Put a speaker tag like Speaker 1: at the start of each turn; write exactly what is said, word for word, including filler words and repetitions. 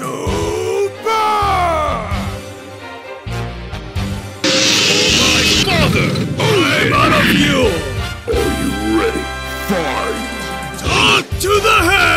Speaker 1: Super!
Speaker 2: Father, I'm out of fuel!
Speaker 1: Are you ready? Fight!
Speaker 2: Talk to the head!